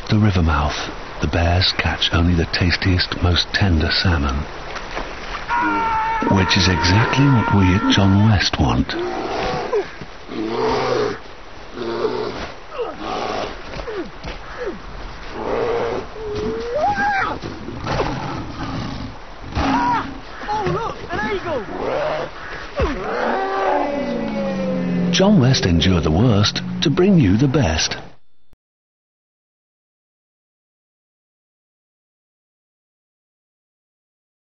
At the river mouth, the bears catch only the tastiest, most tender salmon, which is exactly what we at John West want. John West endured the worst to bring you the best.